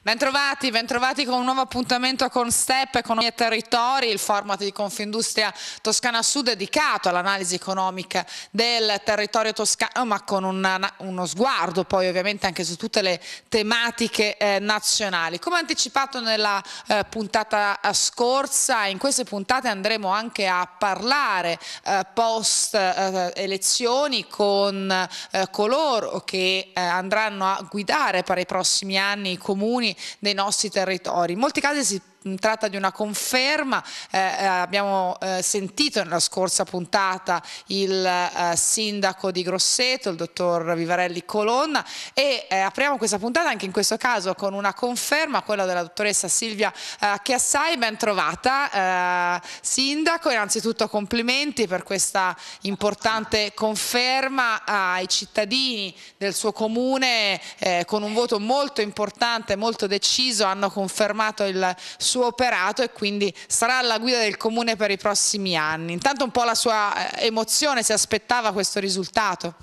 Bentrovati con un nuovo appuntamento con STEP, Economia e Territori, il format di Confindustria Toscana Sud dedicato all'analisi economica del territorio toscano, ma con uno sguardo poi ovviamente anche su tutte le tematiche nazionali. Come anticipato nella puntata scorsa, in queste puntate andremo anche a parlare post elezioni con coloro che andranno a guidare per i prossimi anni i comuni dei nostri territori. In molti casi si tratta di una conferma, abbiamo sentito nella scorsa puntata il sindaco di Grosseto, il dottor Vivarelli Colonna, e apriamo questa puntata anche in questo caso con una conferma, quella della dottoressa Silvia Chiassai. Ben trovata sindaco, innanzitutto complimenti per questa importante conferma ai cittadini del suo comune, con un voto molto importante, molto deciso, hanno confermato il suo operato e quindi sarà alla guida del comune per i prossimi anni. Intanto un po' la sua emozione, si aspettava questo risultato?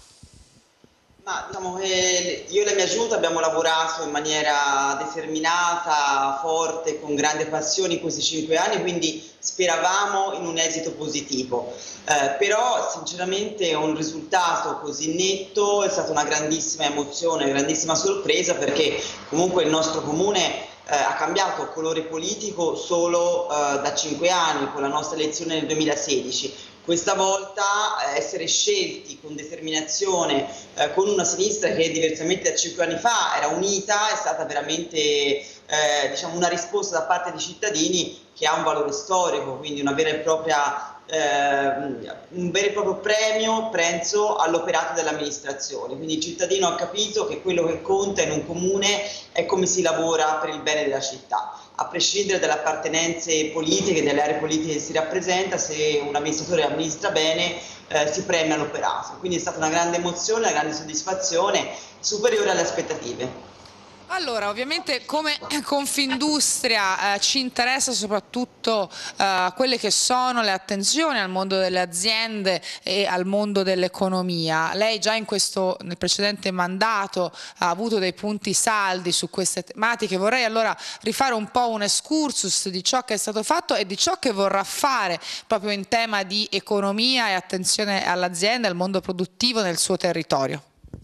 Ma diciamo che io e la mia giunta abbiamo lavorato in maniera determinata, forte, con grande passione in questi 5 anni, quindi speravamo in un esito positivo. Però sinceramente un risultato così netto è stata una grandissima emozione, una grandissima sorpresa, perché comunque il nostro comune ha cambiato colore politico solo da 5 anni con la nostra elezione nel 2016. Questa volta essere scelti con determinazione, con una sinistra che diversamente da 5 anni fa era unita, è stata veramente diciamo una risposta da parte dei cittadini che ha un valore storico, quindi una vera e propria un vero e proprio premio, penso, all'operato dell'amministrazione. Quindi il cittadino ha capito che quello che conta in un comune è come si lavora per il bene della città, a prescindere dalle appartenenze politiche, dalle aree politiche che si rappresenta. Se un amministratore amministra bene si premia l'operato. Quindi è stata una grande emozione, una grande soddisfazione, superiore alle aspettative. Allora, ovviamente come Confindustria ci interessa soprattutto quelle che sono le attenzioni al mondo delle aziende e al mondo dell'economia. Lei già nel precedente mandato ha avuto dei punti saldi su queste tematiche. Vorrei allora rifare un po' un excursus di ciò che è stato fatto e di ciò che vorrà fare proprio in tema di economia e attenzione all'azienda e al mondo produttivo nel suo territorio.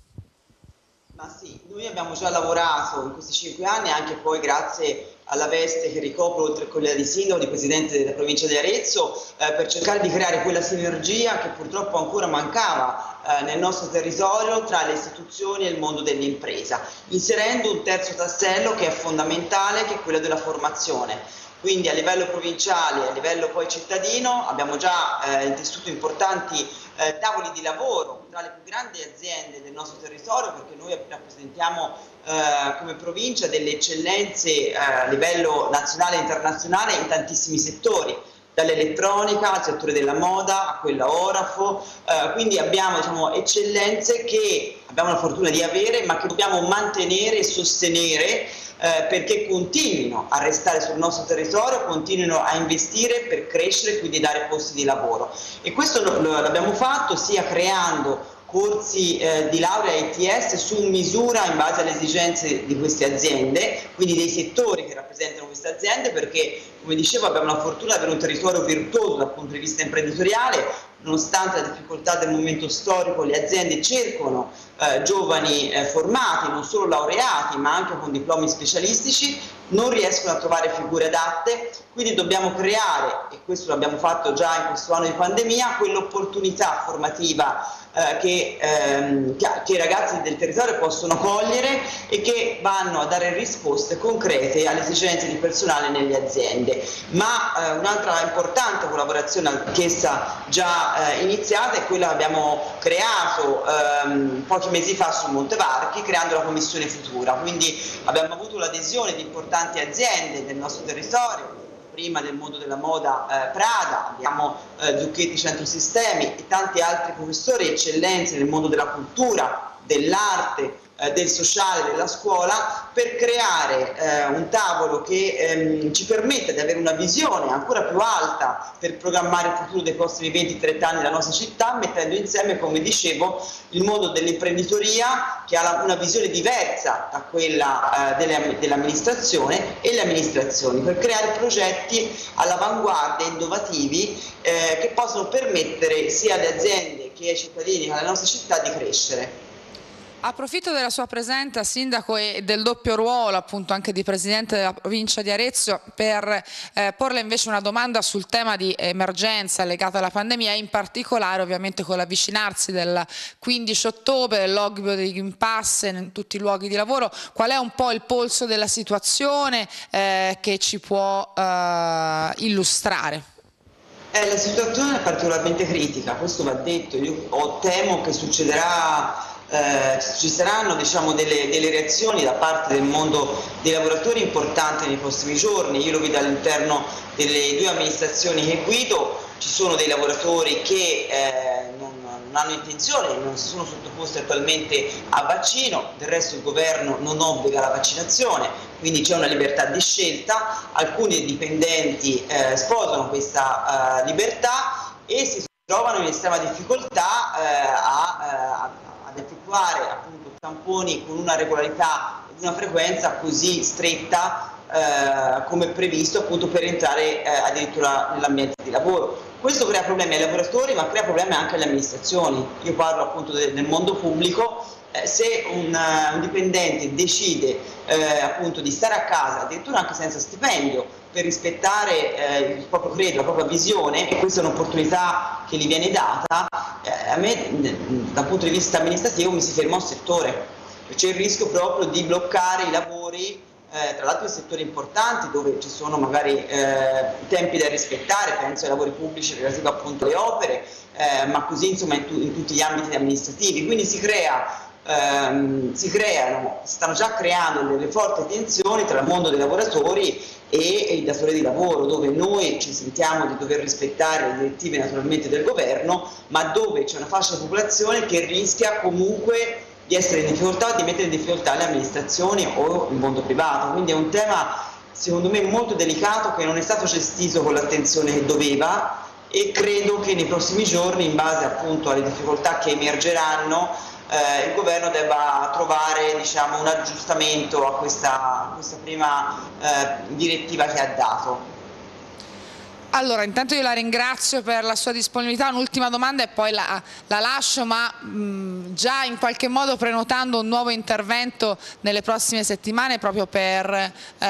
Ma sì, noi abbiamo già lavorato in questi 5 anni, anche poi grazie alla veste che ricopro, oltre a quella di sindaco, di presidente della provincia di Arezzo, per cercare di creare quella sinergia che purtroppo ancora mancava nel nostro territorio tra le istituzioni e il mondo dell'impresa, inserendo un terzo tassello che è fondamentale, che è quello della formazione. Quindi a livello provinciale e a livello poi cittadino abbiamo già intessuto importanti tavoli di lavoro tra le più grandi aziende del nostro territorio, perché noi rappresentiamo come provincia delle eccellenze a livello nazionale e internazionale in tantissimi settori, dall'elettronica al settore della moda a quella orafo, quindi abbiamo, diciamo, eccellenze che abbiamo la fortuna di avere, ma che dobbiamo mantenere e sostenere perché continuino a restare sul nostro territorio, continuino a investire per crescere e quindi dare posti di lavoro. E questo l'abbiamo fatto sia creando corsi di laurea ITS su misura in base alle esigenze di queste aziende, quindi dei settori che rappresentano queste aziende, perché come dicevo abbiamo la fortuna di avere un territorio virtuoso dal punto di vista imprenditoriale. Nonostante la difficoltà del momento storico, le aziende cercano giovani formati, non solo laureati ma anche con diplomi specialistici, non riescono a trovare figure adatte, quindi dobbiamo creare, e questo l'abbiamo fatto già in questo anno di pandemia, quell'opportunità formativa che i ragazzi del territorio possono cogliere e che vanno a dare risposte concrete alle esigenze di personale nelle aziende. Ma un'altra importante collaborazione, anch'essa già iniziata, è quella che abbiamo creato pochi mesi fa su Montevarchi, creando la Commissione Futura. Quindi abbiamo avuto l'adesione di importanti aziende del nostro territorio, prima del mondo della moda Prada, abbiamo Zucchetti Centro Sistemi e tanti altri professori eccellenze nel mondo della cultura, dell'arte, del sociale, della scuola, per creare un tavolo che ci permetta di avere una visione ancora più alta per programmare il futuro dei prossimi 20-30 anni della nostra città, mettendo insieme, come dicevo, il mondo dell'imprenditoria, che ha una visione diversa da quella dell'amministrazione, e le amministrazioni, per creare progetti all'avanguardia, innovativi, che possono permettere sia alle aziende che ai cittadini, che alla nostra città, di crescere. Approfitto della sua presenza, Sindaco, e del doppio ruolo appunto anche di Presidente della Provincia di Arezzo per porle invece una domanda sul tema di emergenza legata alla pandemia, e in particolare ovviamente con l'avvicinarsi del 15 ottobre, l'obbligo dei Green Pass in tutti i luoghi di lavoro. Qual è un po' il polso della situazione che ci può illustrare? La situazione è particolarmente critica, questo va detto. Io temo che succederà. Ci saranno, diciamo, delle reazioni da parte del mondo dei lavoratori importanti nei prossimi giorni. Io lo vedo all'interno delle due amministrazioni che guido. Ci sono dei lavoratori che non hanno intenzione, non si sono sottoposti attualmente a vaccino, del resto il governo non obbliga la vaccinazione, quindi c'è una libertà di scelta. Alcuni dipendenti sposano questa libertà e si trovano in estrema difficoltà ad effettuare appunto tamponi con una regolarità e una frequenza così stretta come previsto appunto per entrare addirittura nell'ambiente di lavoro. Questo crea problemi ai lavoratori, ma crea problemi anche alle amministrazioni. Io parlo appunto del mondo pubblico. Se un dipendente decide appunto di stare a casa, addirittura anche senza stipendio, per rispettare il proprio credo, la propria visione, e questa è un'opportunità che gli viene data, a me dal punto di vista amministrativo mi si ferma un settore. C'è il rischio proprio di bloccare i lavori, tra l'altro in settori importanti dove ci sono magari tempi da rispettare, penso ai lavori pubblici relativi appunto alle opere, ma così insomma in tutti gli ambiti amministrativi. Quindi si stanno già creando delle forti tensioni tra il mondo dei lavoratori e i datori di lavoro, dove noi ci sentiamo di dover rispettare le direttive naturalmente del governo, ma dove c'è una fascia di popolazione che rischia comunque di essere in difficoltà, di mettere in difficoltà le amministrazioni o il mondo privato. Quindi è un tema secondo me molto delicato, che non è stato gestito con l'attenzione che doveva, e credo che nei prossimi giorni, in base appunto alle difficoltà che emergeranno, il governo debba trovare, diciamo, un aggiustamento a questa prima direttiva che ha dato. Allora, intanto io la ringrazio per la sua disponibilità. Un'ultima domanda e poi la lascio, ma già in qualche modo prenotando un nuovo intervento nelle prossime settimane proprio per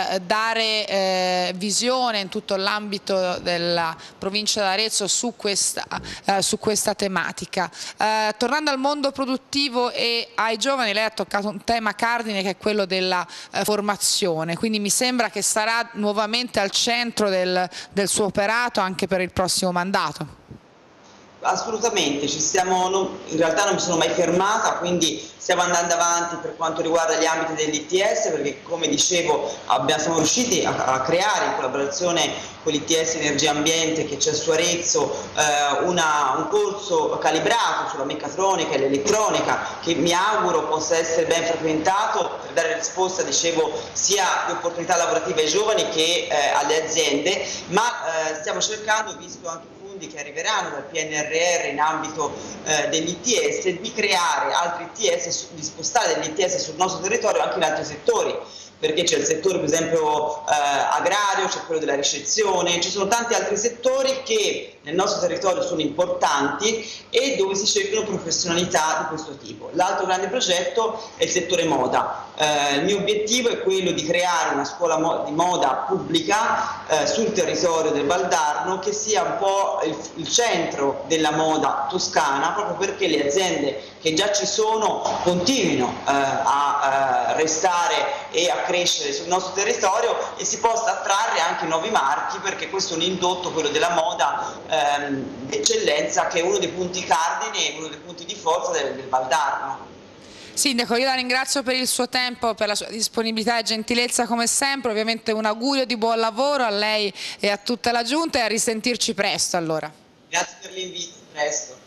dare visione in tutto l'ambito della provincia d'Arezzo su questa tematica. Tornando al mondo produttivo e ai giovani, lei ha toccato un tema cardine che è quello della formazione, quindi mi sembra che sarà nuovamente al centro del suo operato anche per il prossimo mandato. Assolutamente, in realtà non mi sono mai fermata, quindi stiamo andando avanti per quanto riguarda gli ambiti dell'ITS, perché come dicevo siamo riusciti a creare in collaborazione con l'ITS Energia Ambiente che c'è su Arezzo un corso calibrato sulla meccatronica e l'elettronica, che mi auguro possa essere ben frequentato per dare risposta, dicevo, sia di opportunità lavorative ai giovani che alle aziende, ma stiamo cercando, visto anche che arriveranno dal PNRR in ambito dell'ITS, di creare altri ITS, di spostare degli ITS sul nostro territorio anche in altri settori, perché c'è il settore per esempio agrario, c'è quello della ricezione, ci sono tanti altri settori che nel nostro territorio sono importanti e dove si cercano professionalità di questo tipo. L'altro grande progetto è il settore moda. Il mio obiettivo è quello di creare una scuola di moda pubblica sul territorio del Valdarno, che sia un po' il centro della moda toscana, proprio perché le aziende che già ci sono continuino a restare e a crescere sul nostro territorio e si possa attrarre anche nuovi marchi, perché questo è un indotto, quello della moda d'eccellenza, che è uno dei punti cardine e uno dei punti di forza del Valdarno. Sindaco, io la ringrazio per il suo tempo, per la sua disponibilità e gentilezza come sempre. Ovviamente un augurio di buon lavoro a lei e a tutta la Giunta, e a risentirci presto allora. Grazie per l'invito, presto.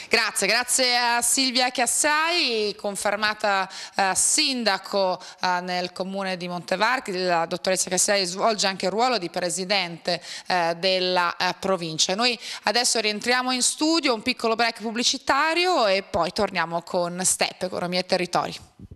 Grazie a Silvia Chiassai, confermata sindaco nel comune di Montevarchi. La dottoressa Chiassai svolge anche il ruolo di presidente della provincia. Noi adesso rientriamo in studio, un piccolo break pubblicitario e poi torniamo con STEP, Economia e Territori.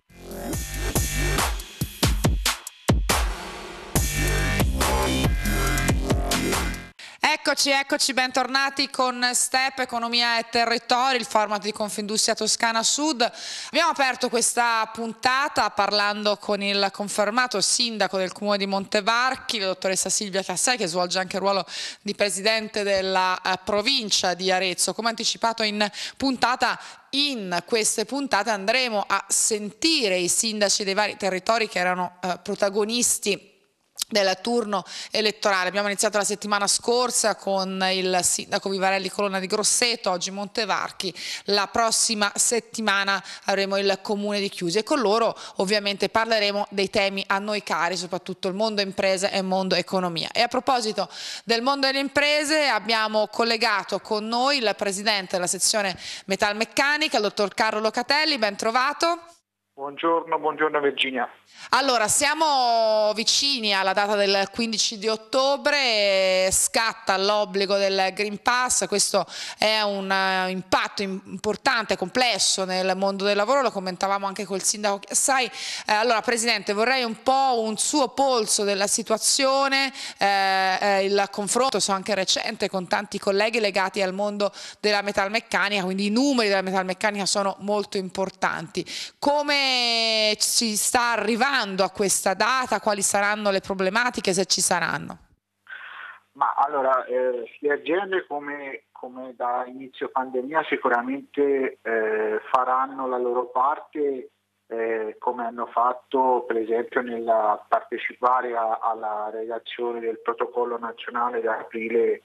Eccoci, bentornati con STEP, Economia e Territori, il format di Confindustria Toscana Sud. Abbiamo aperto questa puntata parlando con il confermato sindaco del comune di Montevarchi, la dottoressa Silvia Chiassai, che svolge anche il ruolo di presidente della provincia di Arezzo. Come anticipato in puntata, in queste puntate andremo a sentire i sindaci dei vari territori che erano protagonisti del turno elettorale. Abbiamo iniziato la settimana scorsa con il sindaco Vivarelli Colonna di Grosseto, oggi Montevarchi, la prossima settimana avremo il comune di Chiusi e con loro ovviamente parleremo dei temi a noi cari, soprattutto il mondo imprese e il mondo economia. E a proposito del mondo delle imprese abbiamo collegato con noi il presidente della sezione metalmeccanica, il dottor Carlo Locatelli, ben trovato. Buongiorno Virginia. Allora, siamo vicini alla data del 15 di ottobre, scatta l'obbligo del Green Pass, questo è un impatto importante, complesso nel mondo del lavoro, lo commentavamo anche col sindaco Chiassai. Allora, Presidente, vorrei un po' un suo polso della situazione, il confronto, so anche recente, con tanti colleghi legati al mondo della metalmeccanica, quindi i numeri della metalmeccanica sono molto importanti. Come si sta arrivando a questa data? Quali saranno le problematiche, se ci saranno? Ma allora, le aziende come da inizio pandemia sicuramente faranno la loro parte, come hanno fatto per esempio nella partecipare alla redazione del protocollo nazionale da aprile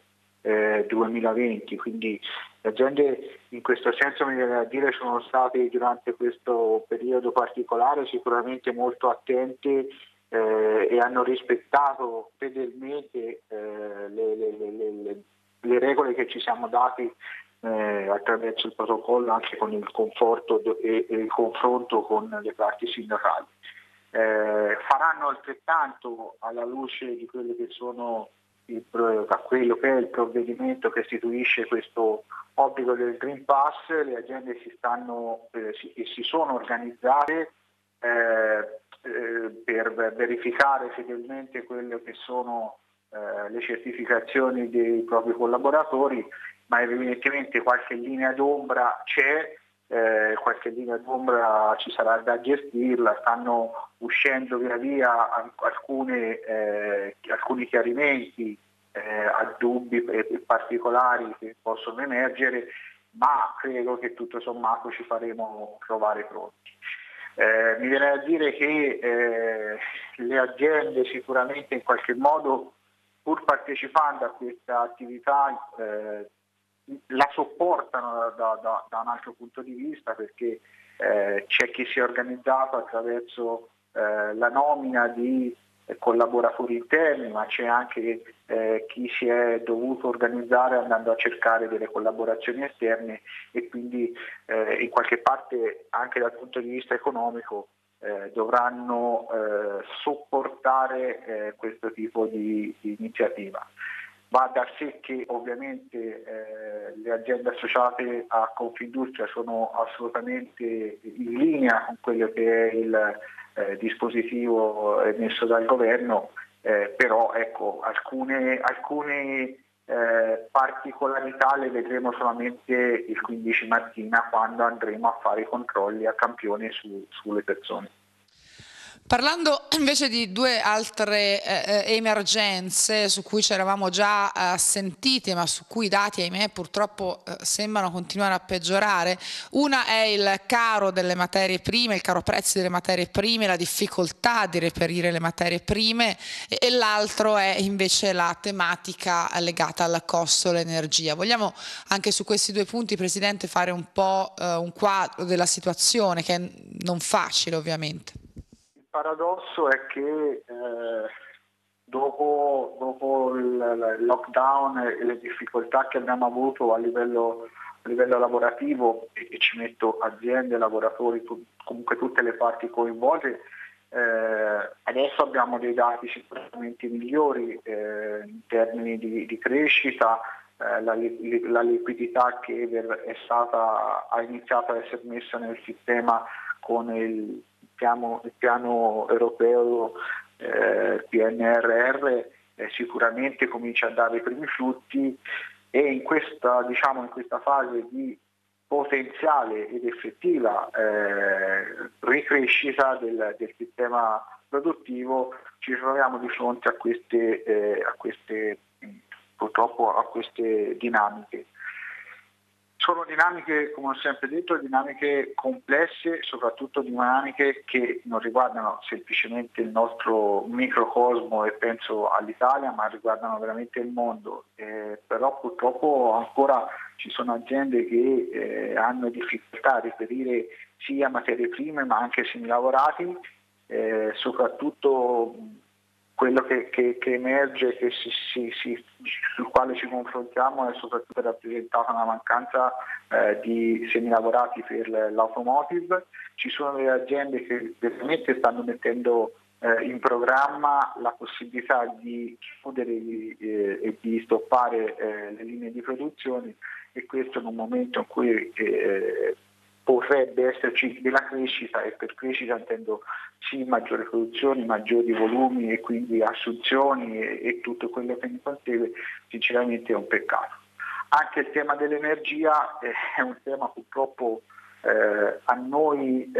2020, quindi le aziende in questo senso, mi viene a dire, sono state durante questo periodo particolare sicuramente molto attente e hanno rispettato fedelmente le regole che ci siamo dati attraverso il protocollo, anche con il conforto e il confronto con le parti sindacali. Faranno altrettanto alla luce di quelle che sono quello che è il provvedimento che istituisce questo obbligo del Green Pass. Le aziende si sono organizzate per verificare fedelmente quelle che sono le certificazioni dei propri collaboratori, ma evidentemente qualche linea d'ombra c'è, qualche linea d'ombra ci sarà da gestirla, stanno uscendo via via alcuni chiarimenti a dubbi particolari che possono emergere, ma credo che tutto sommato ci faremo trovare pronti. Mi viene a dire che le aziende sicuramente in qualche modo, pur partecipando a questa attività, la sopportano da un altro punto di vista, perché c'è chi si è organizzato attraverso la nomina di collaboratori interni, ma c'è anche chi si è dovuto organizzare andando a cercare delle collaborazioni esterne e quindi in qualche parte anche dal punto di vista economico dovranno sopportare questo tipo di iniziativa. Va da sé che ovviamente le aziende associate a Confindustria sono assolutamente in linea con quello che è il dispositivo emesso dal governo, però ecco, alcune particolarità le vedremo solamente il 15 mattina, quando andremo a fare i controlli a campione sulle persone. Parlando invece di due altre emergenze su cui ci eravamo già sentiti, ma su cui i dati, ahimè, purtroppo sembrano continuare a peggiorare, una è il caro delle materie prime, il caro prezzi delle materie prime, la difficoltà di reperire le materie prime, e l'altro è invece la tematica legata al costo dell'energia. Vogliamo anche su questi due punti, Presidente, fare un po' un quadro della situazione, che è non facile ovviamente. Il paradosso è che dopo il lockdown e le difficoltà che abbiamo avuto a livello livello lavorativo, e ci metto aziende, lavoratori, comunque tutte le parti coinvolte, adesso abbiamo dei dati sicuramente migliori in termini di crescita, la liquidità che ha iniziato a essere messa nel sistema con il piano europeo PNRR sicuramente comincia a dare i primi frutti, e in questa fase di potenziale ed effettiva ricrescita del sistema produttivo ci troviamo di fronte a queste dinamiche. Sono dinamiche, come ho sempre detto, dinamiche complesse, soprattutto dinamiche che non riguardano semplicemente il nostro microcosmo e penso all'Italia, ma riguardano veramente il mondo. Però purtroppo ancora ci sono aziende che hanno difficoltà a reperire sia materie prime ma anche semilavorati, soprattutto quello che emerge, sul quale ci confrontiamo, è soprattutto rappresentata una mancanza di semilavorati per l'automotive. Ci sono delle aziende che veramente stanno mettendo in programma la possibilità di chiudere e di stoppare le linee di produzione, e questo in un momento in cui potrebbe esserci della crescita, e per crescita intendo sì maggiore produzione, maggiori volumi e quindi assunzioni e tutto quello che ne consegue. Sinceramente è un peccato. Anche il tema dell'energia è un tema purtroppo a noi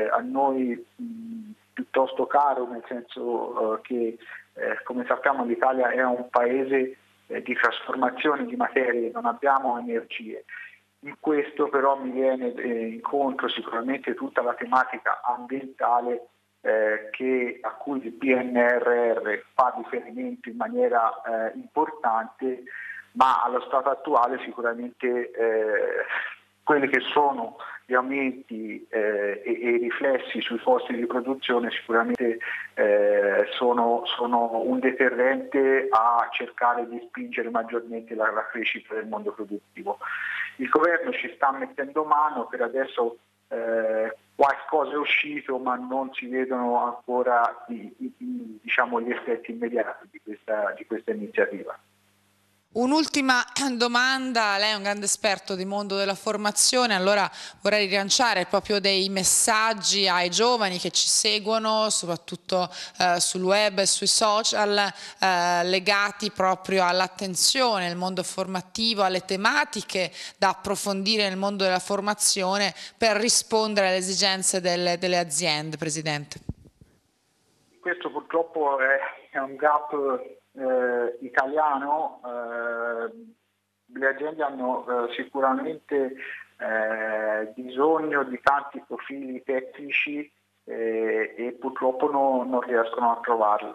piuttosto caro, nel senso che come sappiamo l'Italia è un paese di trasformazione di materie, non abbiamo energie. In questo però mi viene incontro sicuramente tutta la tematica ambientale a cui il PNRR fa riferimento in maniera importante, ma allo stato attuale sicuramente quelli che sono gli aumenti e i riflessi sui costi di produzione sicuramente sono un deterrente a cercare di spingere maggiormente la crescita del mondo produttivo. Il governo ci sta mettendo mano, per adesso qualcosa è uscito, ma non si vedono ancora gli effetti immediati di questa iniziativa. Un'ultima domanda, lei è un grande esperto di mondo della formazione, allora vorrei rilanciare proprio dei messaggi ai giovani che ci seguono, soprattutto sul web e sui social, legati proprio all'attenzione, al mondo formativo, alle tematiche da approfondire nel mondo della formazione per rispondere alle esigenze delle aziende, Presidente. Questo purtroppo è un gap italiano. Le aziende hanno sicuramente bisogno di tanti profili tecnici e purtroppo non riescono a trovarli.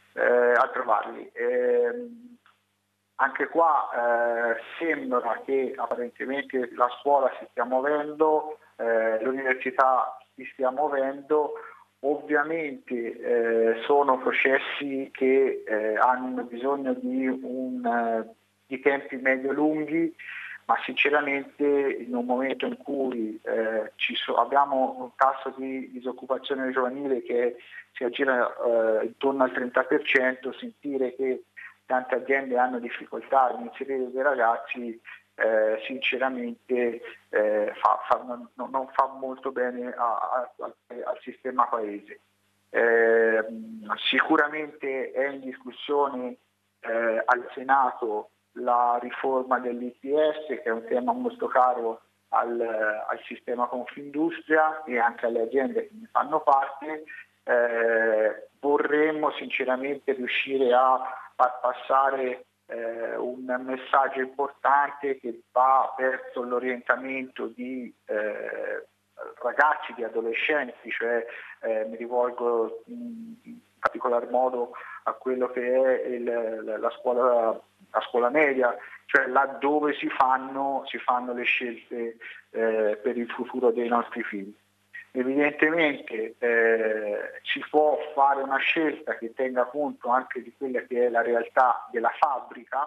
Anche qua sembra che apparentemente la scuola si stia muovendo, l'università si stia muovendo. Ovviamente sono processi che hanno bisogno di tempi medio-lunghi, ma sinceramente in un momento in cui abbiamo un tasso di disoccupazione giovanile che si aggira intorno al 30%, sentire che tante aziende hanno difficoltà ad inserire dei ragazzi sinceramente non fa molto bene al sistema paese. Sicuramente è in discussione al Senato la riforma dell'ITS, che è un tema molto caro al sistema Confindustria e anche alle aziende che ne fanno parte. Vorremmo sinceramente riuscire a far passare un messaggio importante che va verso l'orientamento di ragazzi, di adolescenti, cioè mi rivolgo in particolar modo a quello che è la scuola media, cioè laddove si fanno le scelte per il futuro dei nostri figli. Evidentemente si può fare una scelta che tenga conto anche di quella che è la realtà della fabbrica,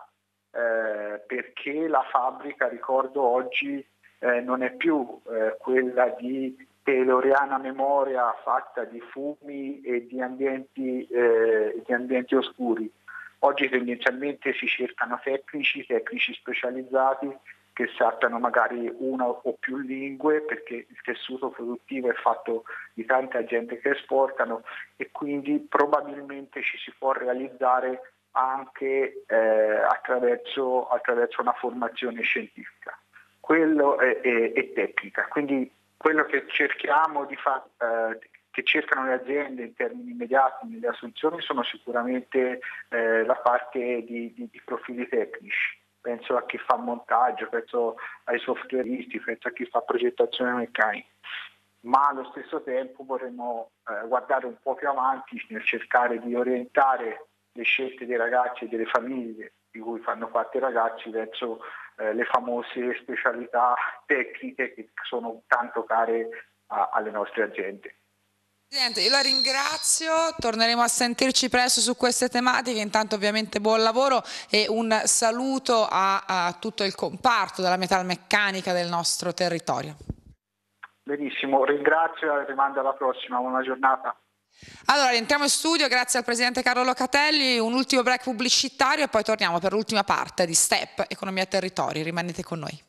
perché la fabbrica, ricordo oggi, non è più quella di tayloriana memoria fatta di fumi e di ambienti oscuri. Oggi tendenzialmente si cercano tecnici specializzati che sappiano magari una o più lingue, perché il tessuto produttivo è fatto di tante aziende che esportano e quindi probabilmente ci si può realizzare anche attraverso una formazione scientifica. Quello è tecnica, quindi quello che cerchiamo di fare, che cercano le aziende in termini immediati nelle assunzioni sono sicuramente la parte di profili tecnici. Penso a chi fa montaggio, penso ai softwareisti, penso a chi fa progettazione meccanica, ma allo stesso tempo vorremmo guardare un po' più avanti nel cercare di orientare le scelte dei ragazzi e delle famiglie di cui fanno parte i ragazzi verso le famose specialità tecniche che sono tanto care alle nostre aziende. Presidente, io la ringrazio, torneremo a sentirci presto su queste tematiche, intanto ovviamente buon lavoro e un saluto a tutto il comparto della metalmeccanica del nostro territorio. Benissimo, ringrazio e rimando alla prossima, buona giornata. Allora, rientriamo in studio, grazie al Presidente Carlo Locatelli, un ultimo break pubblicitario e poi torniamo per l'ultima parte di STEP, Economia e Territori, rimanete con noi.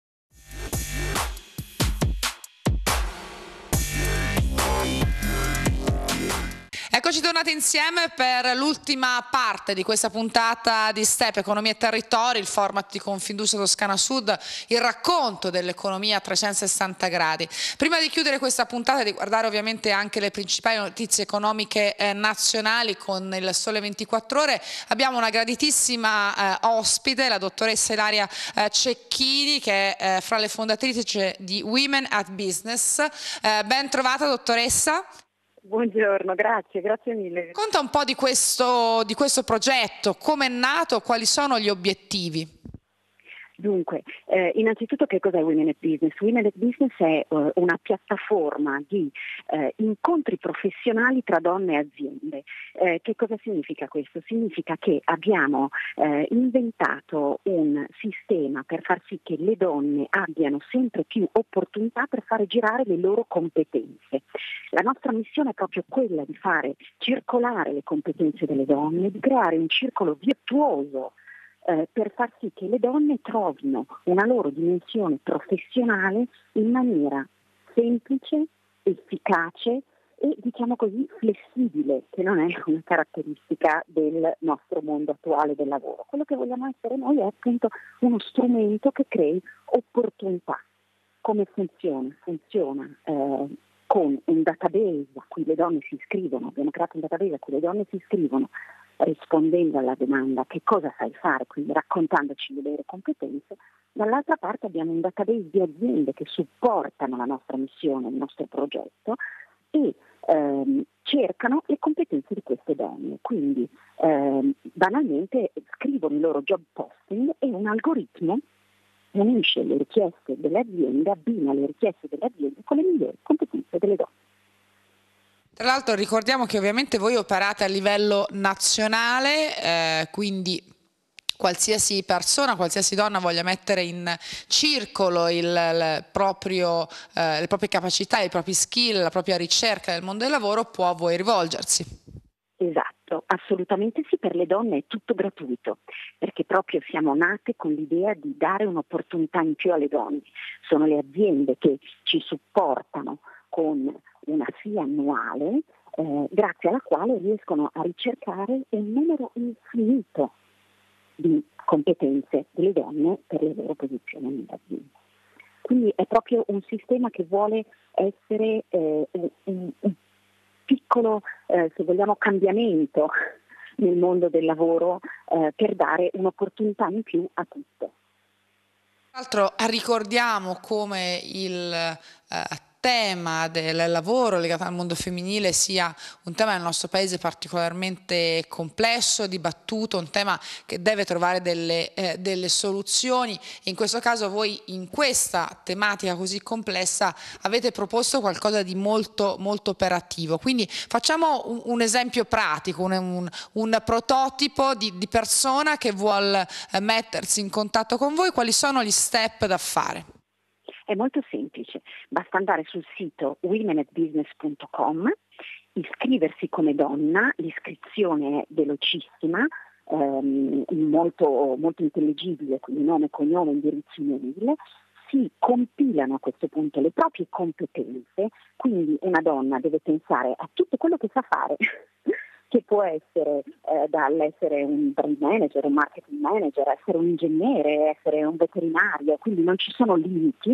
Eccoci tornati insieme per l'ultima parte di questa puntata di STEP, Economia e Territori, il format di Confindustria Toscana Sud, il racconto dell'economia a 360 gradi. Prima di chiudere questa puntata e di guardare ovviamente anche le principali notizie economiche nazionali con il Sole 24 Ore, abbiamo una graditissima ospite, la dottoressa Ilaria Cecchini, che è fra le fondatrici di Women at Business. Ben trovata, dottoressa. Buongiorno, grazie mille. Conta un po' di questo progetto, come è nato, quali sono gli obiettivi? Dunque, innanzitutto che cos'è Women at Business? Women at Business è una piattaforma di incontri professionali tra donne e aziende. Che cosa significa questo? Significa che abbiamo inventato un sistema per far sì che le donne abbiano sempre più opportunità per fare girare le loro competenze. La nostra missione è proprio quella di fare circolare le competenze delle donne, di creare un circolo virtuoso per far sì che le donne trovino una loro dimensione professionale in maniera semplice, efficace e diciamo così flessibile, che non è una caratteristica del nostro mondo attuale del lavoro. Quello che vogliamo essere noi è appunto uno strumento che crei opportunità. Come funziona? Funziona con un database a cui le donne si iscrivono, abbiamo creato un database a cui le donne si iscrivono rispondendo alla domanda che cosa sai fare, quindi raccontandoci le loro competenze. Dall'altra parte abbiamo un database di aziende che supportano la nostra missione, il nostro progetto e cercano le competenze di queste donne, quindi banalmente scrivono i loro job posting e un algoritmo unisce le richieste delle aziende, abbina le richieste delle aziende con le migliori competenze delle donne. Tra l'altro ricordiamo che ovviamente voi operate a livello nazionale, quindi qualsiasi persona, qualsiasi donna voglia mettere in circolo le proprie capacità, i propri skill, la propria ricerca nel mondo del lavoro può a voi rivolgersi. Esatto, assolutamente sì, per le donne è tutto gratuito, perché proprio siamo nate con l'idea di dare un'opportunità in più alle donne. Sono le aziende che ci supportano con una fee annuale, grazie alla quale riescono a ricercare un numero infinito di competenze delle donne per le loro posizioni nell'azienda. Quindi è proprio un sistema che vuole essere un piccolo, se vogliamo, cambiamento nel mondo del lavoro per dare un'opportunità in più a tutte. Tra l'altro ricordiamo come tema del lavoro legato al mondo femminile sia un tema nel nostro paese particolarmente complesso, dibattuto, un tema che deve trovare delle soluzioni. In questo caso voi in questa tematica così complessa avete proposto qualcosa di molto operativo, quindi facciamo un esempio pratico, un prototipo di persona che vuol mettersi in contatto con voi. Quali sono gli step da fare? È molto semplice, basta andare sul sito womenatbusiness.com, iscriversi come donna, l'iscrizione è velocissima, molto intelligibile, quindi nome, cognome, indirizzo email, si compilano a questo punto le proprie competenze, quindi una donna deve pensare a tutto quello che sa fare, che può essere dall'essere un brand manager, un marketing manager, essere un ingegnere, essere un veterinario, quindi non ci sono limiti.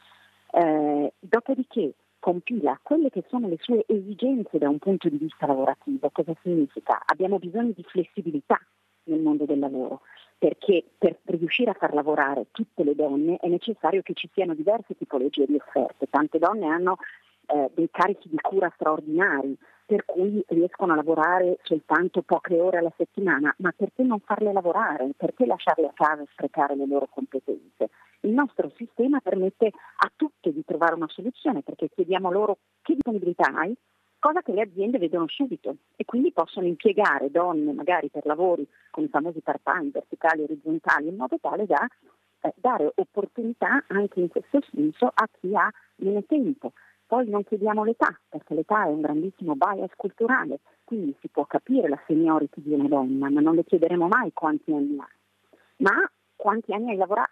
Dopodiché compila quelle che sono le sue esigenze da un punto di vista lavorativo. Cosa significa? Abbiamo bisogno di flessibilità nel mondo del lavoro, perché per riuscire a far lavorare tutte le donne è necessario che ci siano diverse tipologie di offerte. Tante donne hanno dei carichi di cura straordinari, per cui riescono a lavorare soltanto poche ore alla settimana, ma perché non farle lavorare? Perché lasciarle a casa e sprecare le loro competenze? Il nostro sistema permette a tutte di trovare una soluzione, perché chiediamo loro che disponibilità hai, cosa che le aziende vedono subito e quindi possono impiegare donne magari per lavori con i famosi part-time, verticali, orizzontali, in modo tale da dare opportunità anche in questo senso a chi ha meno tempo. Poi non chiediamo l'età, perché l'età è un grandissimo bias culturale, quindi si può capire la seniority di una donna, ma non le chiederemo mai quanti anni ha, ma quanti anni hai lavorato.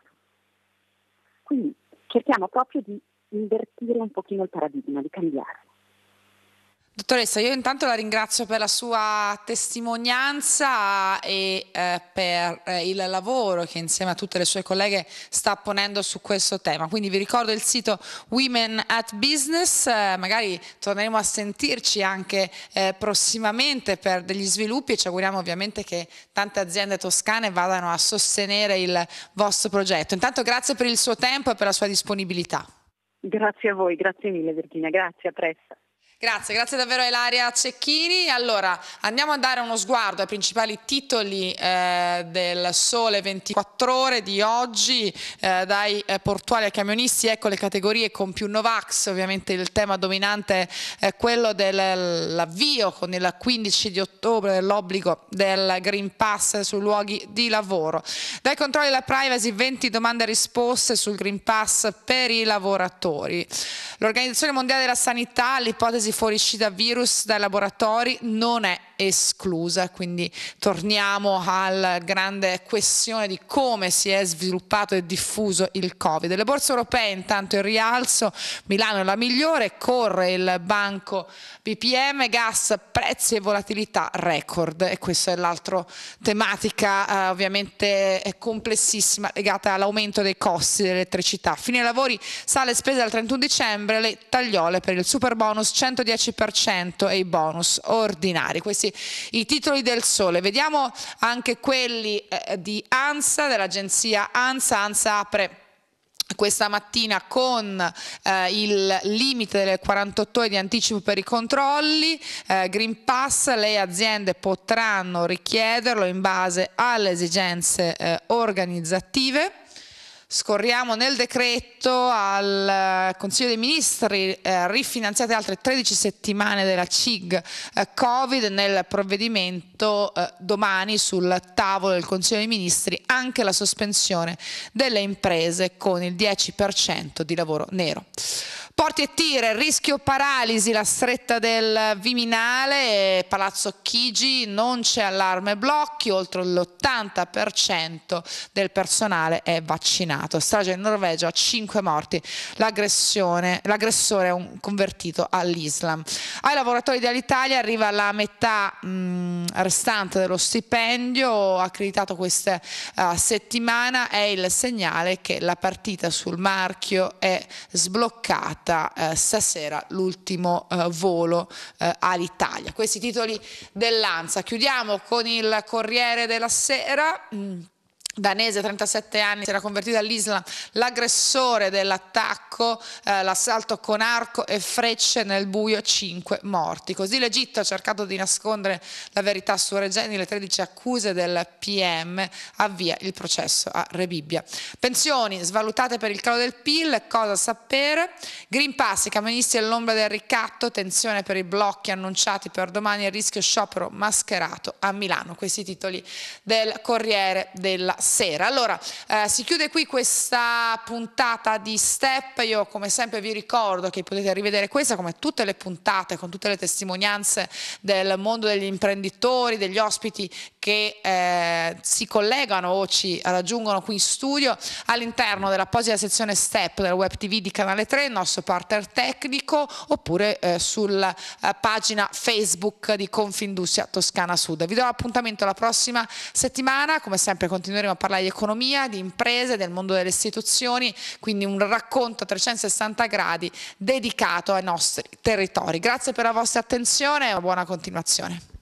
Quindi cerchiamo proprio di invertire un pochino il paradigma, di cambiare. Dottoressa, io intanto la ringrazio per la sua testimonianza e per il lavoro che insieme a tutte le sue colleghe sta ponendo su questo tema. Quindi vi ricordo il sito Women at Business, magari torneremo a sentirci anche prossimamente per degli sviluppi e ci auguriamo ovviamente che tante aziende toscane vadano a sostenere il vostro progetto. Intanto grazie per il suo tempo e per la sua disponibilità. Grazie a voi, grazie mille Virginia, grazie, a presto. Grazie davvero a Ilaria Cecchini. Allora, andiamo a dare uno sguardo ai principali titoli del Sole 24 Ore di oggi, dai portuali ai camionisti. Ecco le categorie con più Novax. Ovviamente il tema dominante è quello dell'avvio con il 15 di ottobre dell'obbligo del Green Pass sui luoghi di lavoro. Dai controlli alla privacy, 20 domande e risposte sul Green Pass per i lavoratori. L'Organizzazione Mondiale della Sanità, l'ipotesi fuoriuscita virus dai laboratori non è esclusa, quindi torniamo alla grande questione di come si è sviluppato e diffuso il Covid. Le borse europee intanto in rialzo, Milano è la migliore, corre il banco BPM, gas, prezzi e volatilità record, e questa è l'altra tematica ovviamente complessissima legata all'aumento dei costi dell'elettricità. Fine lavori, sale spese dal 31 dicembre, le tagliole per il super bonus 110% e i bonus ordinari. Questi i titoli del Sole. Vediamo anche quelli di ANSA, dell'agenzia ANSA. ANSA apre questa mattina con il limite delle 48 ore di anticipo per i controlli. Green Pass, le aziende potranno richiederlo in base alle esigenze organizzative. Scorriamo nel decreto al Consiglio dei Ministri, rifinanziate altre 13 settimane della CIG Covid. Nel provvedimento domani sul tavolo del Consiglio dei Ministri anche la sospensione delle imprese con il 10% di lavoro nero. Porti e Tire, rischio paralisi, la stretta del Viminale, Palazzo Chigi, non c'è allarme blocchi, oltre l'80% del personale è vaccinato. Strage in Norvegia, 5 morti, l'aggressore è un convertito all'Islam. Ai lavoratori di Alitalia arriva la metà restante dello stipendio accreditato questa settimana, è il segnale che la partita sul marchio è sbloccata. Stasera l'ultimo volo all'Italia. Questi titoli dell'ANSA. Chiudiamo con il Corriere della Sera. danese, 37 anni, si era convertito all'Islam, l'aggressore dell'attacco, l'assalto con arco e frecce nel buio, 5 morti. Così l'Egitto ha cercato di nascondere la verità su Regeni, le 13 accuse del PM, avvia il processo a Re Bibbia. Pensioni svalutate per il calo del PIL, cosa sapere? Green Pass, i camionisti all'ombra del ricatto, tensione per i blocchi annunciati per domani e rischio sciopero mascherato a Milano. Questi titoli del Corriere della Sera. Allora, si chiude qui questa puntata di Step. Io come sempre vi ricordo che potete rivedere questa come tutte le puntate con tutte le testimonianze del mondo degli imprenditori, degli ospiti che si collegano o ci raggiungono qui in studio all'interno dell'apposita sezione Step del Web TV di Canale 3, il nostro partner tecnico, oppure sulla pagina Facebook di Confindustria Toscana Sud. Vi do l'appuntamento la prossima settimana, come sempre continueremo a parlare di economia, di imprese, del mondo delle istituzioni, quindi un racconto a 360 gradi dedicato ai nostri territori. Grazie per la vostra attenzione e una buona continuazione.